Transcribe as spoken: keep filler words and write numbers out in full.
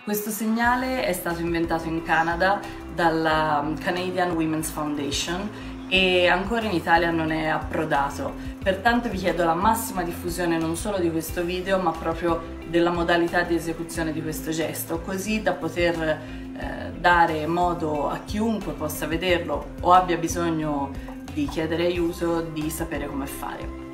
Questo segnale è stato inventato in Canada dalla Canadian Women's Foundation e ancora in Italia non è approdato. Pertanto vi chiedo la massima diffusione non solo di questo video, ma proprio della modalità di esecuzione di questo gesto, così da poter eh, dare modo a chiunque possa vederlo o abbia bisogno di chiedere aiuto di sapere come fare.